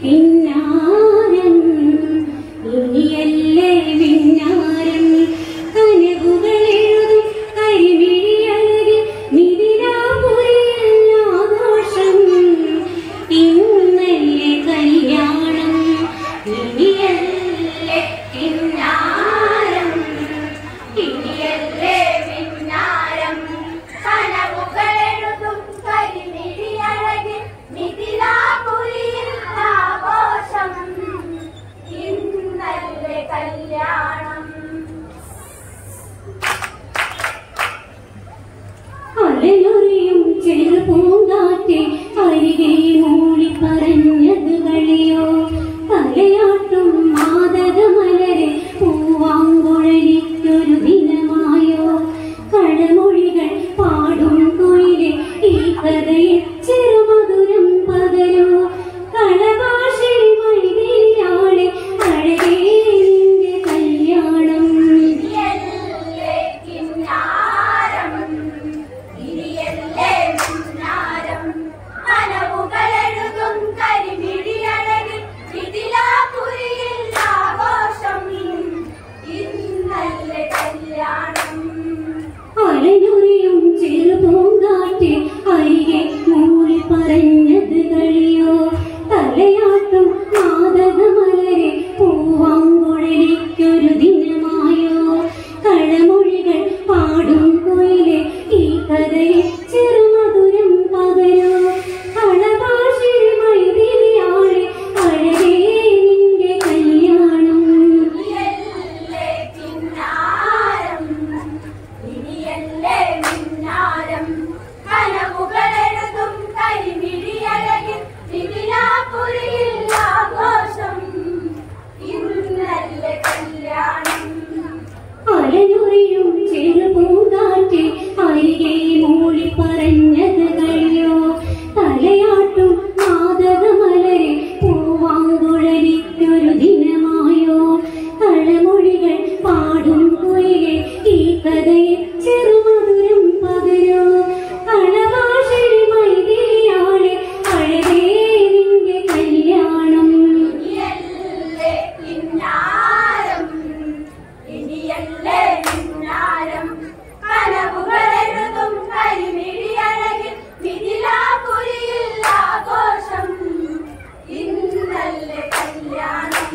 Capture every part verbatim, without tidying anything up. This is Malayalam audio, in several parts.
പിന്നാരം ഇനിയല്ലേ പിന്നാരം കനവുകളെഴുതും കരിമിഴിയഴകിൽ മിഥിലാപുരിയിൽ ആഘോഷം ഇന്നല്ലേ കല്യാണം ഇനിയല്ലേ പിന്നാരം ഇനിയല്ലേ പിന്നാരം കനവുകളെഴുതും കരിമിഴിയഴകിൽ മിഥിലാപുരിയിൽ ആഘോഷം ഇന്നല്ലേ കല്യാണം. അലയൊറിയും ചെറുപൂങ്കാറ്റെ അരികെ മൂളി പറഞ്ഞത് കളിയോ തലയാട്ടും മാതകമലരെ പൂവാങ്കുഴലിക്കൊരു ദിനമായോ കടമൊഴികൾ പാടും കുയിലെ ഈ കഥയിൽ ചെറുമധുരം പകരോ കളഭാഷി മൈതിരിയാളെ അഴകേ നിന്റെ കല്യാണം ഇനിയല്ലേ കിന്നാരം ഇനിയല്ലേ കിന്നാരം കനവുകളെഴുതും കരിമിഴിയഴകിൽ മിഥിലാപുരിയിൽ ആഘോഷം ഇന്നല്ലേ കല്യാണം. അലയൊറിയും ചെറുപൂങ്കാറ്റെ അരികെ മൂളി പറഞ്ഞത് കളിയോ തലയാട്ടും മാതകമലരെ പൂവാങ്കുഴലിക്കൊരു ദിനമായോ കളമൊഴികൾ പാടും കുയിലെ ഈ കഥയിൽ ചെറുമധുരം പകരോ കളഭാഷി മൈതിരിയാളെ അഴകേ നിന്റെ കല്യാണം ഇനിയല്ലേ കിന്നാരം ഇനിയല്ലേ മിന്നാരം കനവുകളെഴുതും കരിമിഴിയഴകിൽ മിഥിലാപുരിയിൽ ആഘോഷം ഇന്നല്ലേ കല്യാണം. അലയൊറിയും ചെറുപൂങ്കാറ്റെ അരികെ മൂളി പറഞ്ഞത് കളിയോ തലയാട്ടും മാതകമലരെ പൂവാങ്കുഴലിക്കൊരു ദിനമായോ കളമൊഴികൾ പാടും കുയിലെ ഈ കഥയിൽ ചെറുമധുരം പകരോ കളഭാഷി മൈതിരിയാളെ അഴകേ നിന്റെ കല്യാണം ഇനിയല്ലേ കിന്നാരം ഇനിയല്ലേ കിന്നാരം കനവുകളെഴുതും കരിമിഴിയഴകിൽ മിഥിലാപുരിയിൽ ആഘോഷം ഇന്നല്ലേ കല്യാണം.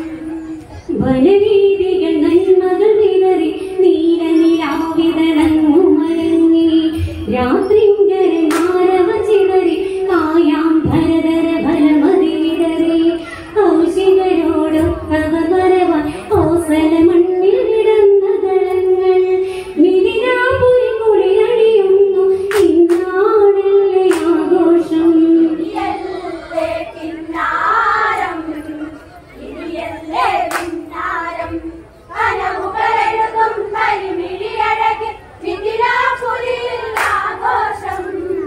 വനവീതികൾ നന്മകൾ വിതറി നീലനിലാവിതളങ്ങു മരങ്ങി രാത്രിങ്കര നാരവ ചിതറി കായാം ഭരതര ഫലമതിടറി കൗശികരോടൊപ്പവർ വരവാൻ ഓസല മണ്ണിൽ വിടന്ന ദളങ്ങൾ മിഥിലാപുരി കുളിരണിയുന്നു ഇന്നാണല്ലേ ആഘോഷം ഇനിയല്ലേ കിന്നാരം ഇനിയല്ലേ കിന്നാരം കനവുകളെഴുതും കരിമിഴിയഴകിൽ മിഥിലാപുരിയിൽ ആഘോഷം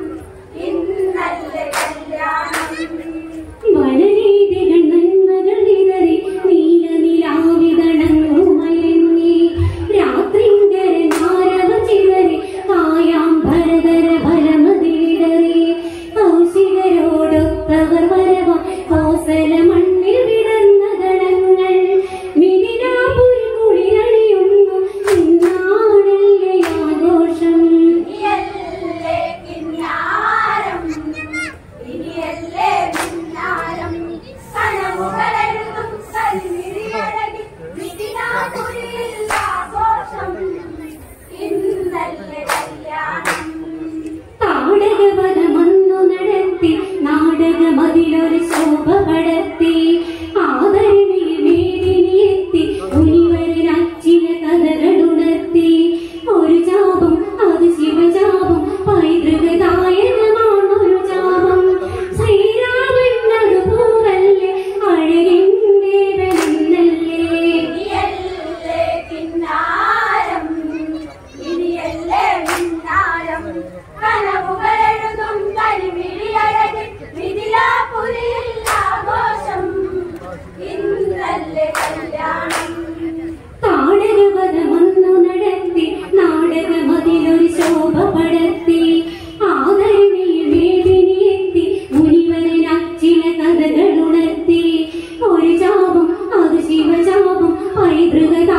മൃഗത